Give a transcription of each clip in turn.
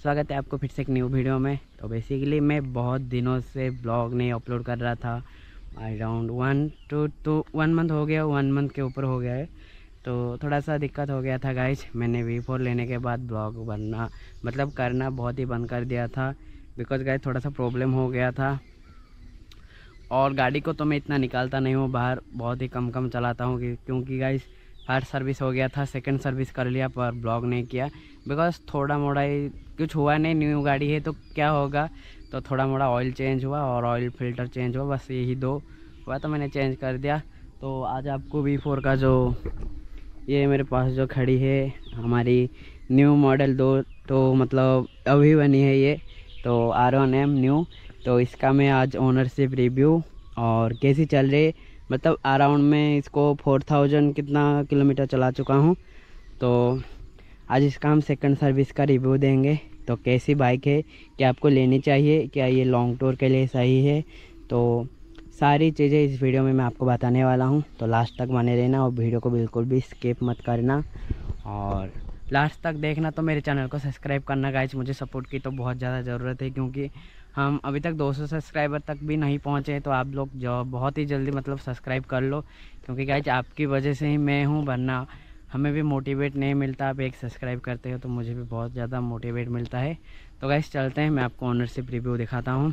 स्वागत है आपको फिर से एक न्यू वीडियो में। तो बेसिकली मैं बहुत दिनों से ब्लॉग नहीं अपलोड कर रहा था। अराउंड 1 मंथ हो गया, 1 मंथ के ऊपर हो गया है। तो थोड़ा सा दिक्कत हो गया था गाइज। मैंने V4 लेने के बाद ब्लॉग बनना करना बहुत ही बंद कर दिया था, बिकॉज गाइज थोड़ा सा प्रॉब्लम हो गया था। और गाड़ी को तो मैं इतना निकालता नहीं हूँ बाहर, बहुत ही कम चलाता हूँ क्योंकि गाइज फर्स्ट सर्विस हो गया था, सेकंड सर्विस कर लिया पर ब्लॉग नहीं किया, बिकॉज थोड़ा मोड़ा ही कुछ हुआ नहीं। न्यू गाड़ी है तो क्या होगा, तो थोड़ा मोड़ा ऑयल चेंज हुआ और ऑयल फिल्टर चेंज हुआ, बस यही 2 हुआ तो मैंने चेंज कर दिया। तो आज आपको V4 का जो ये मेरे पास जो खड़ी है हमारी न्यू मॉडल 2, तो अभी बनी है ये, तो R1M न्यू। तो इसका मैं आज ओनरशिप रिव्यू और कैसी चल रही है, अराउंड में इसको 4000 कितना किलोमीटर चला चुका हूँ। तो आज इसका हम सेकंड सर्विस का रिव्यू देंगे। तो कैसी बाइक है, क्या आपको लेनी चाहिए, क्या ये लॉन्ग टूर के लिए सही है, तो सारी चीज़ें इस वीडियो में मैं आपको बताने वाला हूँ। तो लास्ट तक बने रहना और वीडियो को बिल्कुल भी स्किप मत करना और लास्ट तक देखना। तो मेरे चैनल को सब्सक्राइब करना गाइज, मुझे सपोर्ट की तो बहुत ज़्यादा ज़रूरत है क्योंकि हम अभी तक 200 सब्सक्राइबर तक भी नहीं पहुँचे। तो आप लोग जो बहुत ही जल्दी सब्सक्राइब कर लो, क्योंकि गाइज आपकी वजह से ही मैं हूँ, वरना हमें भी मोटिवेट नहीं मिलता। आप एक सब्सक्राइब करते हो तो मुझे भी बहुत ज़्यादा मोटिवेट मिलता है। तो गाइज चलते हैं, मैं आपको ओनरशिप रिव्यू दिखाता हूँ,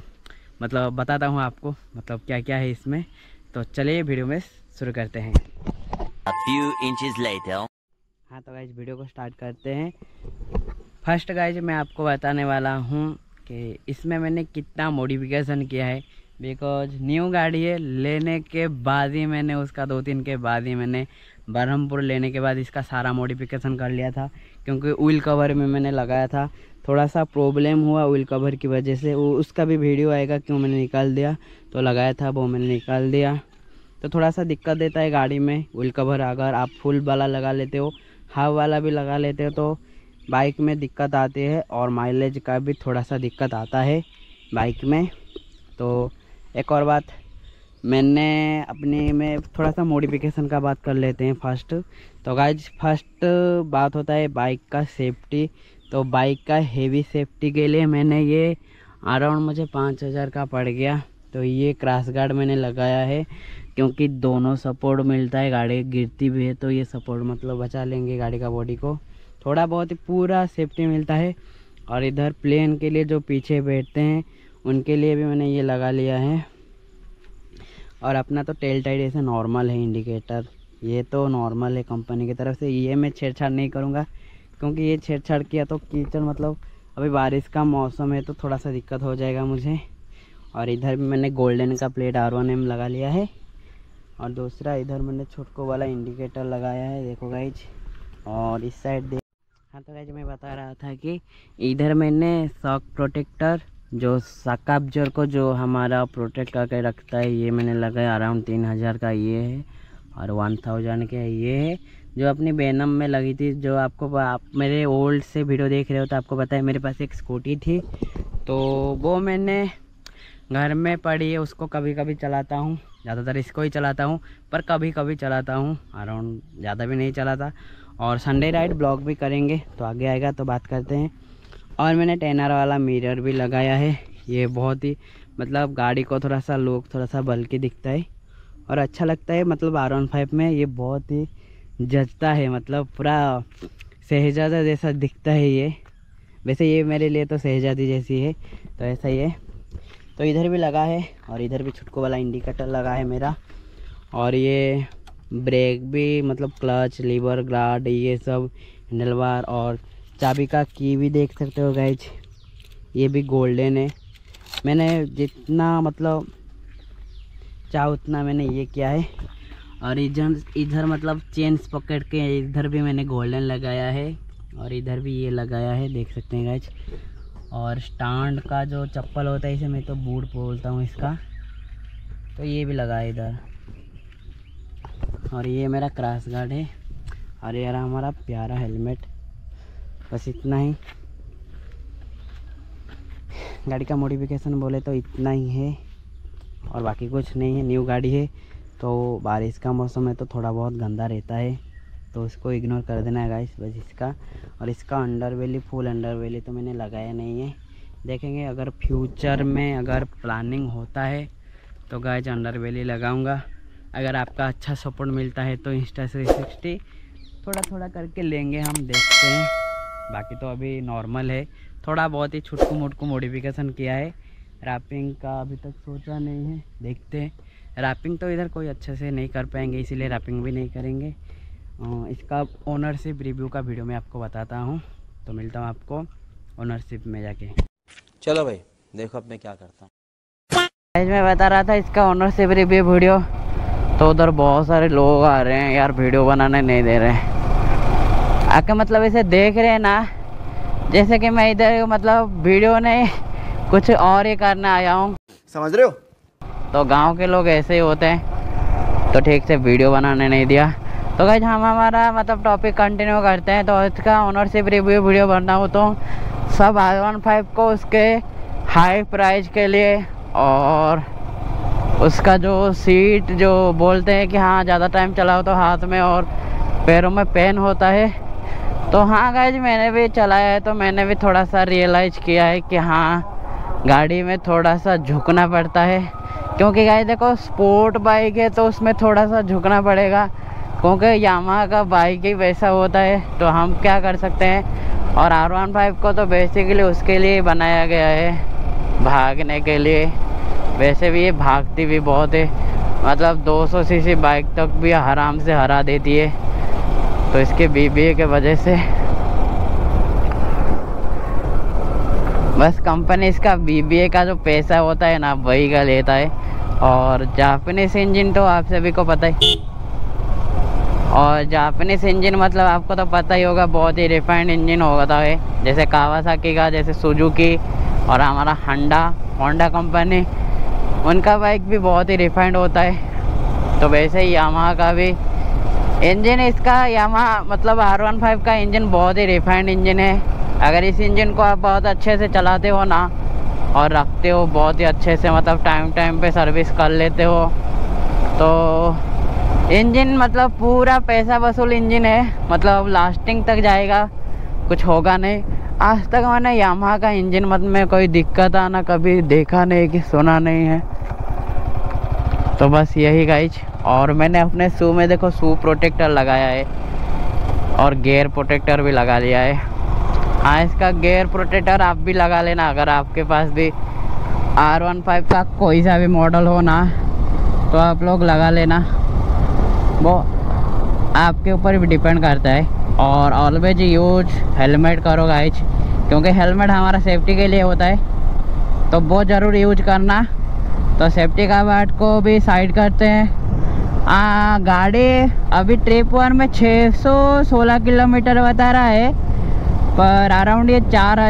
बताता हूँ आपको क्या क्या है इसमें। तो चलिए वीडियो में शुरू करते हैं। A few inches later. हाँ तो गाइज वीडियो को स्टार्ट करते हैं। फर्स्ट गाइज मैं आपको बताने वाला हूँ कि इसमें मैंने कितना मॉडिफिकेशन किया है, बिकॉज न्यू गाड़ी है। लेने के बाद ही मैंने उसका 2-3 के बाद ही मैंने बरहमपुर लेने के बाद इसका सारा मॉडिफिकेशन कर लिया था, क्योंकि व्हील कवर में मैंने लगाया था, थोड़ा सा प्रॉब्लम हुआ व्हील कवर की वजह से। वो उसका भी वीडियो आएगा क्यों मैंने निकाल दिया, तो लगाया था वो मैंने निकाल दिया। तो थोड़ा सा दिक्कत देता है गाड़ी में व्हील कवर। अगर आप फुल वाला लगा लेते हो, हाफ वाला भी लगा लेते हो, तो बाइक में दिक्कत आती है और माइलेज का भी थोड़ा सा दिक्कत आता है बाइक में। तो एक और बात, मैंने अपने में थोड़ा सा मॉडिफिकेशन का बात कर लेते हैं फर्स्ट। तो गाइज फर्स्ट बात होता है बाइक का सेफ्टी। तो बाइक का हेवी सेफ्टी के लिए मैंने ये अराउंड मुझे 5000 का पड़ गया। तो ये क्रैश गार्ड मैंने लगाया है, क्योंकि दोनों सपोर्ट मिलता है, गाड़ी गिरती भी है तो ये सपोर्ट बचा लेंगे गाड़ी का बॉडी को, थोड़ा बहुत ही पूरा सेफ्टी मिलता है। और इधर प्लेन के लिए जो पीछे बैठते हैं उनके लिए भी मैंने ये लगा लिया है। और अपना तो टेल टाइट ऐसे नॉर्मल है, इंडिकेटर ये तो नॉर्मल है कंपनी की तरफ से। ये मैं छेड़छाड़ नहीं करूँगा, क्योंकि ये छेड़छाड़ किया तो कीचड़ अभी बारिश का मौसम है तो थोड़ा सा दिक्कत हो जाएगा मुझे। और इधर भी मैंने गोल्डन का प्लेट R1M लगा लिया है। और दूसरा इधर मैंने छोटको वाला इंडिकेटर लगाया है, देखो गाइज। और इस साइड देख, हाँ तो गाइज मैं बता रहा था कि इधर मैंने शॉक प्रोटेक्टर, जो शॉक अब्जॉर्बर को जो हमारा प्रोटेक्ट करके रखता है, ये मैंने लगाया। अराउंड 3000 का ये है और 1000 के ये है, जो अपनी बेनम में लगी थी। जो आप मेरे ओल्ड से वीडियो देख रहे हो तो आपको पता है मेरे पास एक स्कूटी थी, तो वो मैंने घर में पड़ी है, उसको कभी कभी चलाता हूँ, ज़्यादातर इसको ही चलाता हूँ, पर कभी कभी चलाता हूँ, अराउंड ज़्यादा भी नहीं चलाता। और संडे राइड ब्लॉग भी करेंगे तो आगे आएगा, तो बात करते हैं। और मैंने 10R वाला मिरर भी लगाया है, ये बहुत ही गाड़ी को थोड़ा सा लुक थोड़ा सा बल्कि दिखता है और अच्छा लगता है। R15 में ये बहुत ही जचता है, पूरा शहजादा जैसा दिखता है ये। वैसे ये मेरे लिए तो शहजादी जैसी है, तो ऐसा ही है। तो इधर भी लगा है और इधर भी छुटको वाला इंडिकेटर लगा है मेरा। और ये ब्रेक भी क्लच, लीवर, गार्ड, ये सब, हैंडल बार और चाबी का की भी देख सकते हो गाइज, ये भी गोल्डन है। मैंने जितना चाह उतना मैंने ये किया है। और इधर चेन्स पकड़ के इधर भी मैंने गोल्डन लगाया है और इधर भी ये लगाया है, देख सकते हैं गाइज। और स्टैंड का जो चप्पल होता है, इसे मैं तो बूट बोलता हूँ इसका, तो ये भी लगा है इधर। और ये मेरा क्रैश गार्ड है और ये रहा हमारा प्यारा हेलमेट। बस इतना ही गाड़ी का मॉडिफिकेशन बोले तो इतना ही है और बाकी कुछ नहीं है। न्यू गाड़ी है तो बारिश का मौसम है तो थोड़ा बहुत गंदा रहता है, तो उसको इग्नोर कर देना है गाइस बस इसका। और इसका अंडरबेली फुल अंडरबेली तो मैंने लगाया नहीं है, देखेंगे अगर फ्यूचर में अगर प्लानिंग होता है तो गाइस अंडरबेली लगाऊंगा। अगर आपका अच्छा सपोर्ट मिलता है तो Insta360 थोड़ा थोड़ा करके लेंगे हम, देखते हैं। बाकी तो अभी नॉर्मल है, थोड़ा बहुत ही छुटकू मुटकू मॉडिफिकेशन किया है। रैपिंग का अभी तक सोचा नहीं है, देखते हैं। रैपिंग तो इधर कोई अच्छे से नहीं कर पाएंगे, इसीलिए रैपिंग भी नहीं करेंगे। इसका ओनरशिप रिव्यू का वीडियो मैं आपको बताता हूँ, तो मिलता हूँ आपको ओनरशिप में जाके। चलो भाई देखो अब मैं क्या करता हूँ। मैं बता रहा था इसका ओनरशिप रिव्यू वीडियो, तो उधर बहुत सारे लोग आ रहे हैं यार, वीडियो बनाने नहीं दे रहे हैं। आके मतलब इसे देख रहे हैं ना, जैसे कि मैं इधर मतलब वीडियो नहीं कुछ और ही करने आया हूँ, समझ रहे हो। तो गांव के लोग ऐसे ही होते हैं, तो ठीक से वीडियो बनाने नहीं दिया। तो गाइस हम हमारा मतलब टॉपिक कंटिन्यू करते हैं। तो इसका ओनरशिप रिव्यू वीडियो बनना हो तो सब R15 को उसके हाई प्राइस के लिए और उसका जो सीट जो बोलते हैं कि हाँ ज़्यादा टाइम चलाओ तो हाथ में और पैरों में पेन होता है, तो हाँ गाइस मैंने भी चलाया है, तो मैंने भी थोड़ा सा रियलाइज़ किया है कि हाँ गाड़ी में थोड़ा सा झुकना पड़ता है। क्योंकि गाइस देखो स्पोर्ट बाइक है तो उसमें थोड़ा सा झुकना पड़ेगा, क्योंकि यामाहा का बाइक ही वैसा होता है, तो हम क्या कर सकते हैं। और R15 को तो बेसिकली उसके लिए बनाया गया है, भागने के लिए। वैसे भी ये भागती भी बहुत है, मतलब 200 सीसी बाइक तक भी आराम से हरा देती है, तो इसके BBA के वजह से बस कंपनी इसका BBA का जो पैसा होता है ना वही का लेता है। और जापानीज इंजन तो आप सभी को पता ही, और जापानीज इंजन मतलब आपको तो पता ही होगा, बहुत ही रिफाइंड इंजन होता है, जैसे कावासाकी का, जैसे सुजुकी और हमारा होंडा कंपनी, उनका बाइक भी बहुत ही रिफाइंड होता है। तो वैसे ही यामाहा का भी इंजन, इसका यामाहा मतलब R15 का इंजन बहुत ही रिफाइंड इंजन है। अगर इस इंजन को आप बहुत अच्छे से चलाते हो ना और रखते हो बहुत ही अच्छे से, मतलब टाइम पे सर्विस कर लेते हो, तो इंजन मतलब पूरा पैसा वसूल इंजन है, मतलब लास्टिंग तक जाएगा, कुछ होगा नहीं। आज तक मैंने यामाहा का इंजन में कोई दिक्कत आना कभी देखा नहीं कि सुना नहीं है। तो बस यही गाइज। और मैंने अपने शू में देखो शू प्रोटेक्टर लगाया है और गियर प्रोटेक्टर भी लगा लिया है। हाँ इसका गियर प्रोटेक्टर आप भी लगा लेना, अगर आपके पास भी R15 का कोई सा भी मॉडल हो ना, तो आप लोग लगा लेना, वो आपके ऊपर भी डिपेंड करता है। और ऑलवेज यूज हेलमेट करो गाइज, क्योंकि हेलमेट हमारा सेफ्टी के लिए होता है, तो बहुत ज़रूर यूज करना। तो सेफ्टी का बात को भी साइड करते हैं। गाड़ी अभी ट्रिप 1 में 616 किलोमीटर बता रहा है, पर अराउंड ये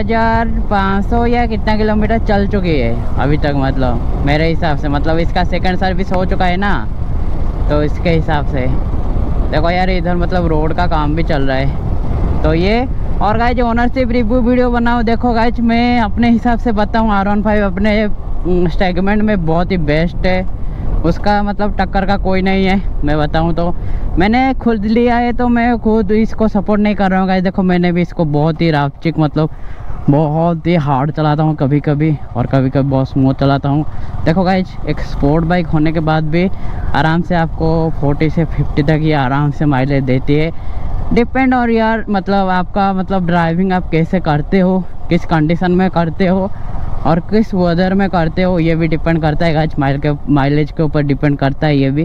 4500 या कितना किलोमीटर चल चुकी है अभी तक, मतलब मेरे हिसाब से, मतलब इसका सेकंड सर्विस हो चुका है ना, तो इसके हिसाब से देखो यार इधर मतलब रोड का काम भी चल रहा है। तो ये और गाइज ओनरशिप रिव्यू वीडियो बनाओ, देखो गाइज मैं अपने हिसाब से बताऊँ R15 अपने सेगमेंट में बहुत ही बेस्ट है, उसका मतलब टक्कर का कोई नहीं है। मैं बताऊं तो मैंने खुद लिया है, तो मैं खुद इसको सपोर्ट नहीं कर रहा हूँ गाइस। देखो मैंने भी इसको बहुत ही रापचिक मतलब बहुत ही हार्ड चलाता हूँ कभी कभी, और कभी कभी बहुत स्मूथ चलाता हूँ। देखो गाइस एक स्पोर्ट बाइक होने के बाद भी आराम से आपको 40 से 50 तक ये आराम से माइलेज देती है। डिपेंड और यार मतलब आपका मतलब ड्राइविंग आप कैसे करते हो, किस कंडीशन में करते हो और किस वेदर में करते हो, ये भी डिपेंड करता है गाइस। माइलेज के ऊपर डिपेंड करता है ये भी।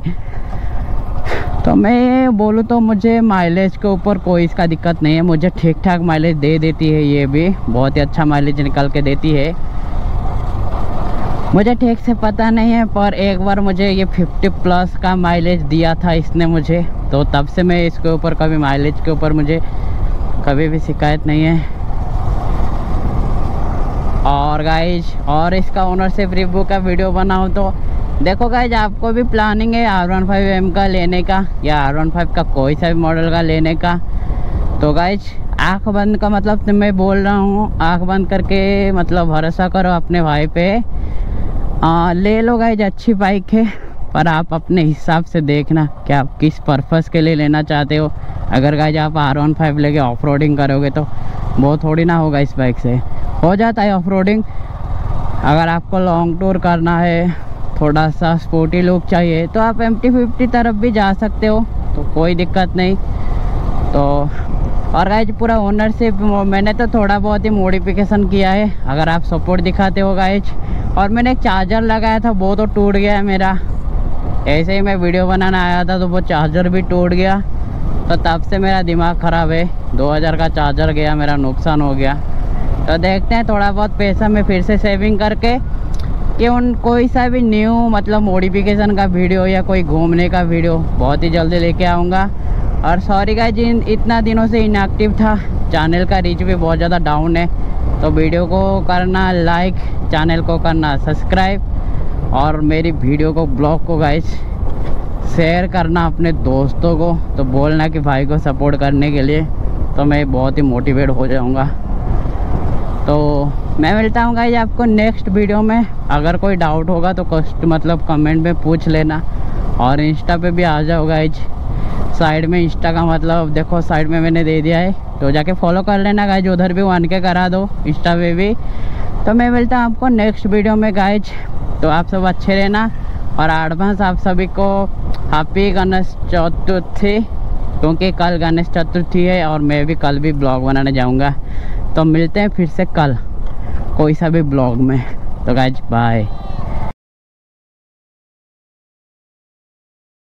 तो मैं बोलूँ तो मुझे माइलेज के ऊपर कोई इसका दिक्कत नहीं है, मुझे ठीक ठाक माइलेज दे देती है, ये भी बहुत ही अच्छा माइलेज निकाल के देती है। मुझे ठीक से पता नहीं है, पर एक बार मुझे ये 50 प्लस का माइलेज दिया था इसने मुझे, तो तब से मैं इसके ऊपर कभी माइलेज के ऊपर मुझे कभी भी शिकायत नहीं है। और गाइज और इसका ओनरशिप रिव्यू का वीडियो बनाऊँ तो देखो गाइज आपको भी प्लानिंग है R15M का लेने का या R15 का कोई सा भी मॉडल का लेने का, तो गाइज आँख बंद का मतलब मैं बोल रहा हूँ, आँख बंद करके मतलब भरोसा करो अपने भाई पे, ले लो गाइज, अच्छी बाइक है। पर आप अपने हिसाब से देखना कि आप किस पर्पस के लिए लेना चाहते हो। अगर गाइज आप R15 लेके ऑफ रोडिंग करोगे तो वो थोड़ी ना होगा, इस बाइक से हो जाता है ऑफ रोडिंग। अगर आपको लॉन्ग टूर करना है, थोड़ा सा स्पोर्टी लुक चाहिए, तो आप MT-50 तरफ भी जा सकते हो, तो कोई दिक्कत नहीं। तो और गाइज पूरा ओनरशिप मैंने तो थोड़ा बहुत ही मॉडिफिकेशन किया है, अगर आप सपोर्ट दिखाते हो गाइज। और मैंने एक चार्जर लगाया था, वो तो टूट गया है मेरा। ऐसे ही मैं वीडियो बनाना आया था तो वो चार्जर भी टूट गया, तो तब से मेरा दिमाग ख़राब है। 2000 का चार्जर गया, मेरा नुकसान हो गया। तो देखते हैं थोड़ा बहुत पैसा मैं फिर से सेविंग करके कि उन कोई सा भी न्यू मतलब मॉडिफिकेशन का वीडियो या कोई घूमने का वीडियो बहुत ही जल्दी लेके आऊँगा। और सॉरी गाइस इतना दिनों से इनएक्टिव था, चैनल का रीच भी बहुत ज़्यादा डाउन है। तो वीडियो को करना लाइक, चैनल को करना सब्सक्राइब, और मेरी वीडियो को ब्लॉग को गाइस शेयर करना अपने दोस्तों को। तो बोलना कि भाई को सपोर्ट करने के लिए, तो मैं बहुत ही मोटिवेट हो जाऊँगा। तो मैं मिलता हूँ गाइस आपको नेक्स्ट वीडियो में। अगर कोई डाउट होगा तो मतलब कमेंट में पूछ लेना, और इंस्टा पे भी आ जाओ गाइस। साइड में इंस्टा का मतलब देखो साइड में मैंने दे दिया है, तो जाके फॉलो कर लेना गाइज। उधर भी 1K करा दो इंस्टा पे भी। तो मैं मिलता हूँ आपको नेक्स्ट वीडियो में गाइज। तो आप सब अच्छे रहना, और एडवांस आप सभी को हैप्पी गणेश चतुर्थी, क्योंकि कल गणेश चतुर्थी है और मैं भी कल भी ब्लॉग बनाने जाऊँगा। तो मिलते हैं फिर से कल कोई सा भी ब्लॉग में। तो गाइज बाय।